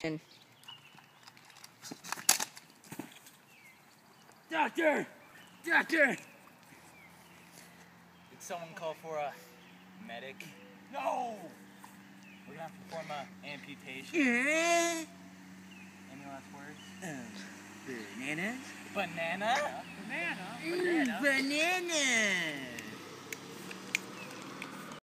Doctor! Doctor! Did someone call for a medic? No! We're gonna perform an amputation. Any last words? Bananas? Banana? Banana? Banana? Bananas!